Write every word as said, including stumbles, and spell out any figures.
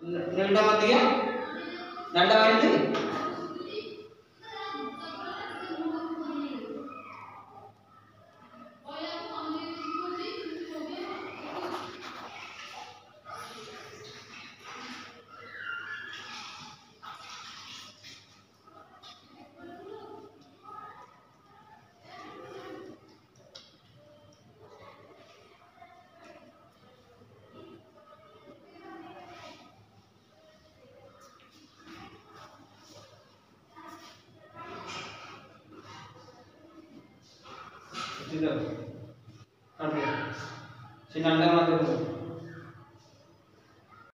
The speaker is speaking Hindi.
నిండా మధ్య దండమైంది इधर कर दिया सिंगल मत